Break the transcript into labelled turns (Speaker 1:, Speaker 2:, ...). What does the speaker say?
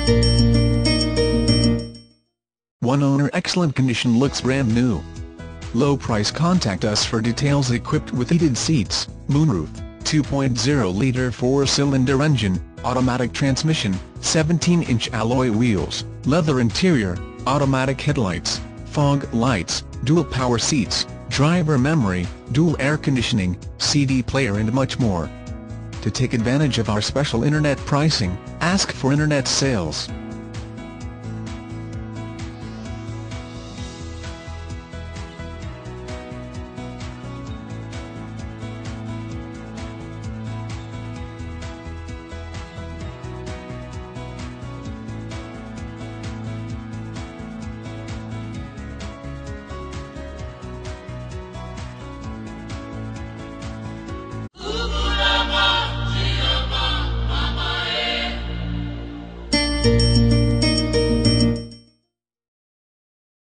Speaker 1: One owner, excellent condition, looks brand new. Low price. Contact us for details. Equipped with heated seats, moonroof, 2.0-liter 4-cylinder engine, automatic transmission, 17-inch alloy wheels, leather interior, automatic headlights, fog lights, dual power seats, driver memory, dual air conditioning, CD player and much more. To take advantage of our special internet pricing, ask for internet sales.